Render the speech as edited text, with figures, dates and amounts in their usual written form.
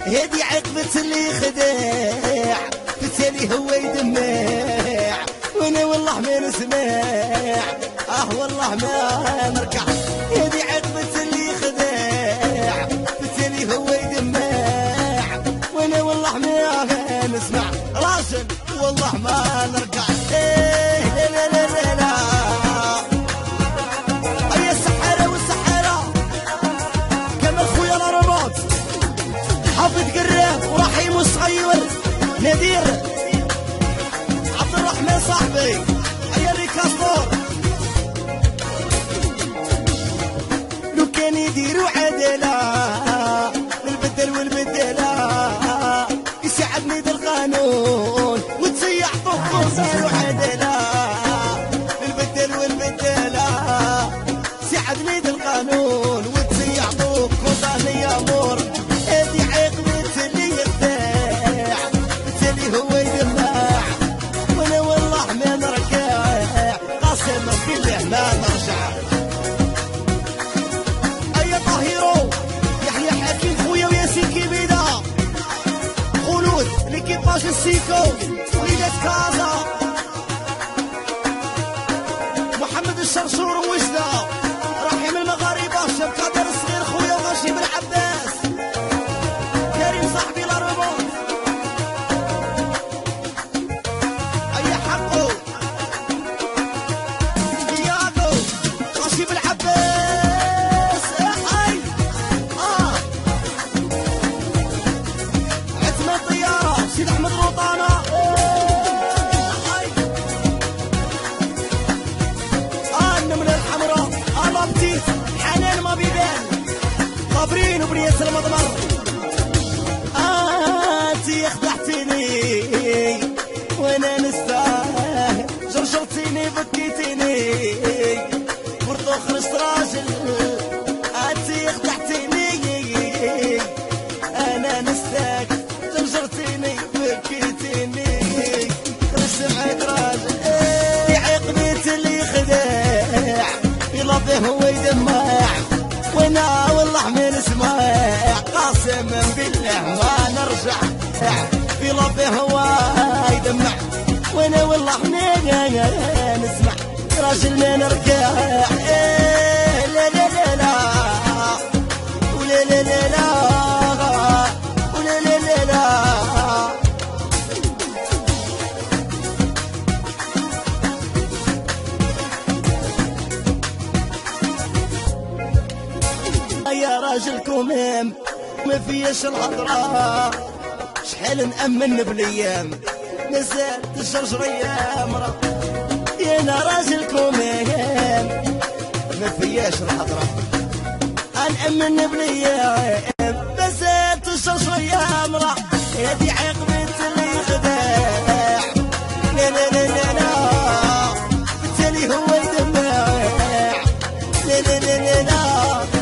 هدي عقبة اللي خداع بالتالي هو يدمع وانا والله ما نسمع والله ما نركع. هدي عقبة اللي خداع بالتالي هو يدمع وانا والله ما نسمع. راجل والله ما نركع. لا لا لا لا لا أي السحارة والسحارة كمال خويا الرباط حافظ قراب ورحيم الصغير نذير عبد الرحمن صاحبي أي الريكاستور. لو كان يديروا عدالة البدل والبدلة يساعدني بالقانون وتسيح طفل ديروا عدالة البدل والبدلة ساعدني بالقانون وتسيح طفل يا مور. هذه عقبة اللي يخدع بالتالي هو يدمع وانا والله ما نركع قسما بالله ما نرجع. اي طاهرو يحيى حكيم خويا وياسين كبيده خلود ليكيباج السيكو وليدات كازا محمد الشرشور وجده رحيم المغاربه شاب قادر الصغير خويا وغاشي بن عباس كريم صاحبي الرباط اي حقو دياغو غاشي بن عباس حي عثمان طياره سيد احمد روطانه حي النمله الحمراء لابتيت حنان ما بيبان صابرين وبنية المضمر. انتي خدعتيني وانا نستاهل جرجرتيني بكيتيني برضو خرجت راجل. انتي خدعتيني انا نستاهل جرجرتيني بكيتيني خرجت معاك راجل. عقبة اللي خداع يلبيه هو يدمع وانا والله ما نسمع قاسما بالله ما نرجع. في لبيه هو يدمع وانا والله ما نسمع راجل ما نركع. لا لا لا لا ولا لا لا لا ولا لا لا لا. يا راجل كمام ما فياش الهضرة شحال نأمن بالايام مازال تجرجر يا مرا. يا انا راجل كمام ما فياش الهضرة نأمن بالايام مازال تجرجر يا مرا. هذه عقبة اللي خداع لا لا لا لا لا بالتالي هو يدمع لا لا لا لا لا